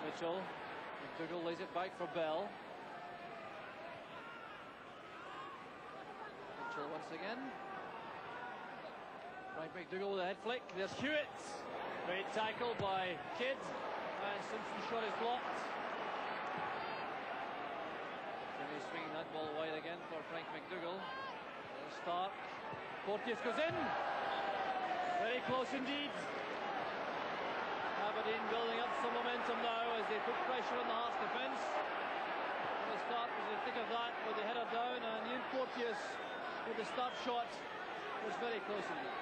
Mitchell. McDougall lays it back for Bell. Mitchell once again. Right, McDougall with a head flick. There's Hewitt. Great tackle by Kidd. And Simpson's shot is blocked. McKimmie swinging that ball wide again for Frank McDougall. There's Stark. Porteous goes in. Very close indeed. Aberdeen building up some momentum now as they put pressure on the Hearts defence. The start was the thick of that with the header down, and Ian Porteous with the start shot was very close indeed.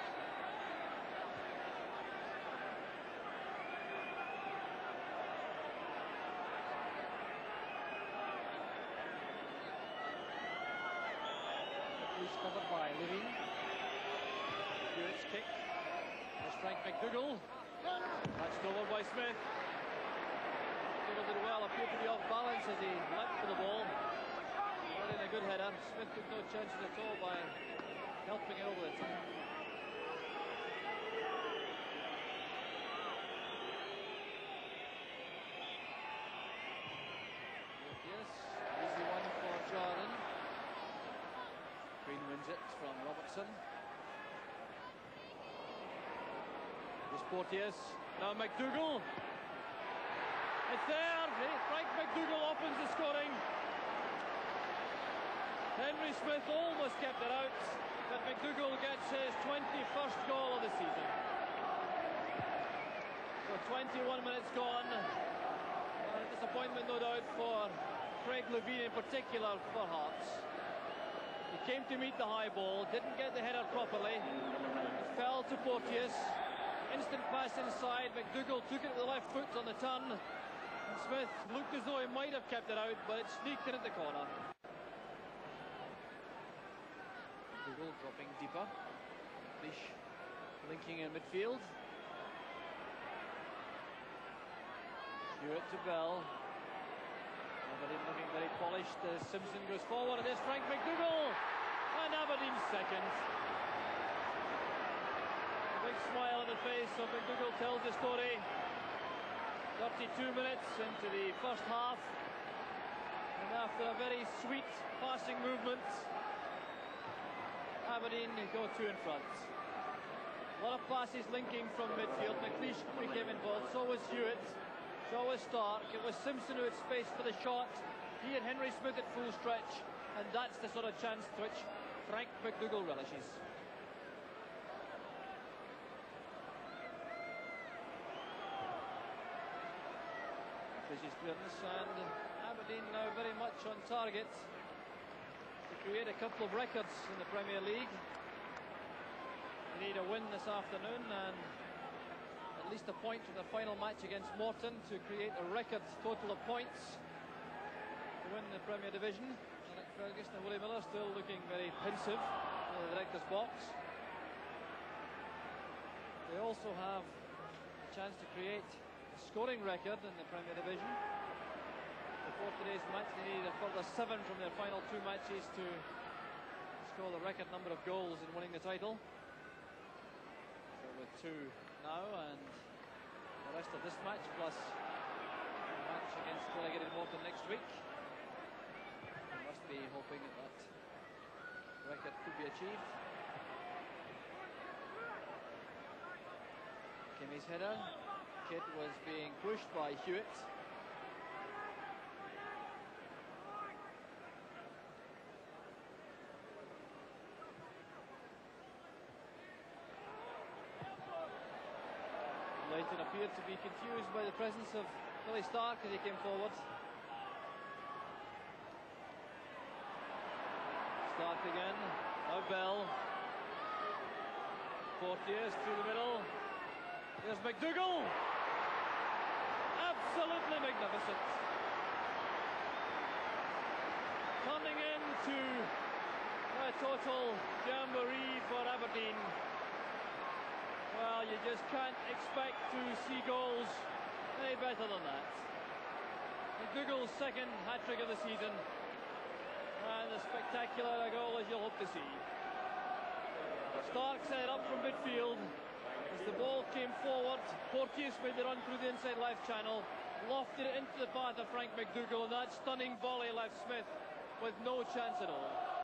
McLeish covered by Levein. Hewitt's kick. There's Frank McDougall. Matched over by Smith. McDougall did well, appeared to be off balance as he leapt for the ball. Got in a good header. Smith took no chances at all by helping it over the top. Yes, easy one for Jardine. McQueen wins it from Robertson. Here's Porteous. Now McDougall. It's there. Frank McDougall opens the scoring. Henry Smith almost kept it out, but McDougall gets his 21st goal of the season. So 21 minutes gone. A disappointment, no doubt, for Craig Levein in particular for Hearts. He came to meet the high ball, didn't get the header properly. It fell to Porteous. Instant pass inside. McDougall took it with the left foot on the turn. And Smith looked as though he might have kept it out, but it sneaked in at the corner. McDougall dropping deeper. McLeish linking in midfield. Hewitt to Bell. Aberdeen looking very polished as Simpson goes forward, and there's Frank McDougall. And Aberdeen second. Big smile on the face of McDougall tells the story. 32 minutes into the first half, and after a very sweet passing movement, Aberdeen go two in front. A lot of passes linking from midfield. McLeish became involved, so was Hewitt, so was Stark. It was Simpson who had space for the shot. He and Henry Smith at full stretch, and that's the sort of chance which Frank McDougall relishes. His clearance, and Aberdeen now very much on target to create a couple of records in the Premier League. They need a win this afternoon and at least a point in the final match against Morton to create a record total of points to win the Premier Division. Alec Ferguson and Willie Miller still looking very pensive in the director's box. They also have a chance to create scoring record in the Premier Division. Before today's match, they need a further 7 from their final 2 matches to score the record number of goals in winning the title. So with 2 now, and the rest of this match plus the match against relegated Morton next week, they must be hoping that that record could be achieved. Kimmie's header. Kidd was being pushed by Hewitt. Leighton appeared to be confused by the presence of Billy Stark as he came forward. Stark again. Now Bell. Porteous through the middle. There's McDougall. Absolutely magnificent. Turning into a total jamboree for Aberdeen. Well, you just can't expect to see goals any better than that. McDougall's second hat-trick of the season, and a spectacular goal as you'll hope to see. Stark set up from midfield. As the ball came forward, Porteous made the run through the inside left channel. lofted it into the path of Frank McDougall, and that stunning volley left Smith with no chance at all.